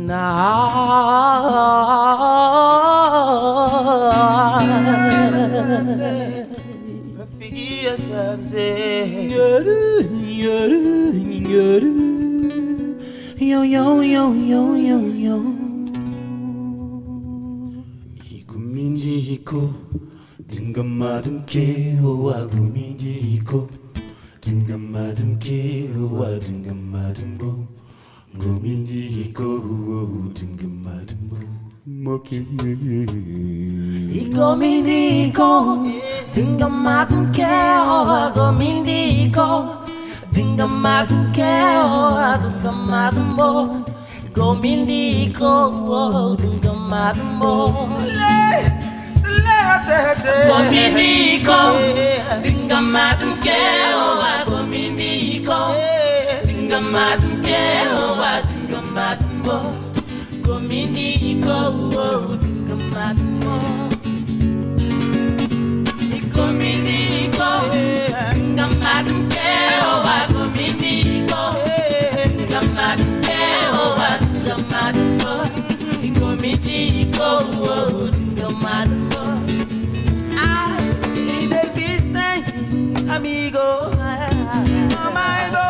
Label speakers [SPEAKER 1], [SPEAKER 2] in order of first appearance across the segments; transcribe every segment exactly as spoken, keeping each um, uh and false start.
[SPEAKER 1] Yo yo yo yo yo yo. Igumindico, dingamadum ke o agumindico, dingamadum ke o dingamadum bo, gomindico o dingamadum bo, moki. Igumindico, dingamadum ke o agumindico. Dingamadum ke o dingamadum bo, gomindico o dingamadum bo. Gomindico, dingamadum ke o gomindico, dingamadum ke o dingamadum bo, gomindico o dingamadum bo. Gomindico, dingamadum ke o gomindico, dingamadum ke o dingamadum bo, gomindico o dingamadum bo. Amigo, amigo,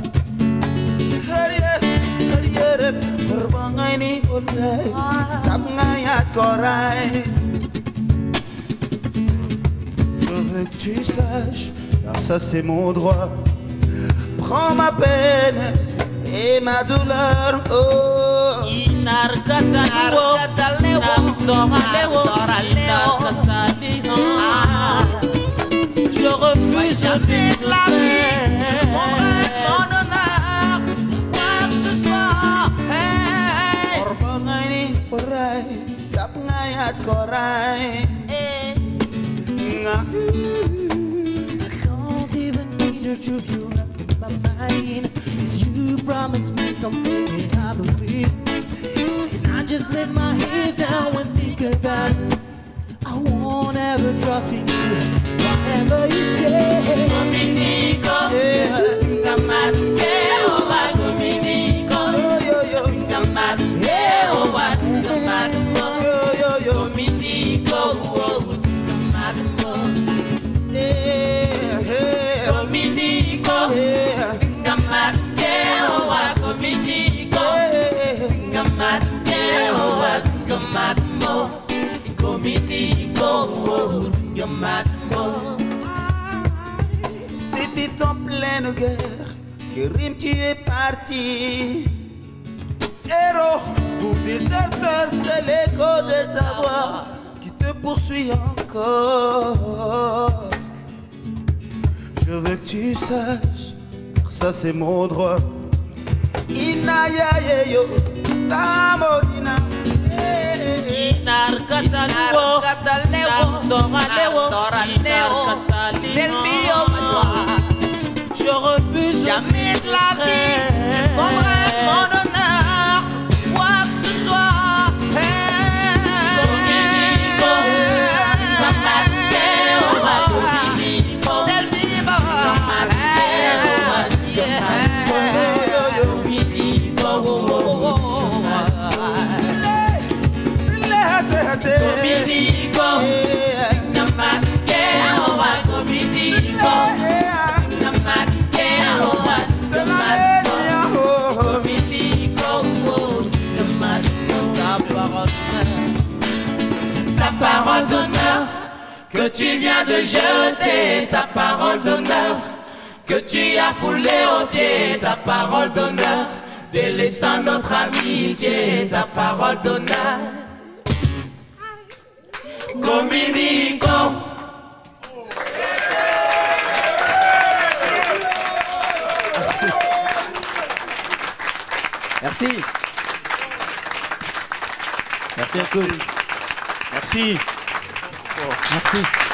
[SPEAKER 1] hurry up, hurry up, berbangai ni boleh, tak ngayat korai. Je veux que tu saches, car ça c'est mon droit. Prends ma peine et ma douleur. Oh, inarkata, inarkata lewo, lewo, lewo. Je refuse jamais de la vie, mon rêve, mon honneur, quoi que ce soit. Hey. Orbangani orai, tapngayat korai. I can't even need the truth you left in my mind. 'Cause you promised me something and I believe. And I just let my head down and think about it. I won't ever trust in you. Whatever you say, Gomindico, dingamadum ke o gomindico, dingamadum ke o dingamadum bo, gomindico o dingamadum bo, gomindico, dingamadum ke o gomindico, dingamadum ke o dingamadum bo, gomindico o dingamadum. C'était en pleine guerre que Rim tu es parti. Héros ou déserteur, c'est l'écho de ta voix qui te poursuit encore. Je veux que tu saches, car ça c'est mon droit. Inaya yo, Samorina. Inarkata lewo, dora lewo, dora lewo, del mio moi. Je refuse jamais de la vie, mon rêve, mon honneur, quoi que ce soit. Gomindico, dingamadum ke o gomindico, del mio gomindico, gomindico, dingamadum ke o gomindico, dingamadum ke o dingamadum, gomindico o dingamadum. Ta parole d'honneur que tu viens de jeter, ta parole d'honneur que tu as foulé au pied, ta parole d'honneur, délaissant notre amitié, ta parole d'honneur. Gomindico.
[SPEAKER 2] Merci. Merci beaucoup.
[SPEAKER 3] Merci.
[SPEAKER 2] Merci.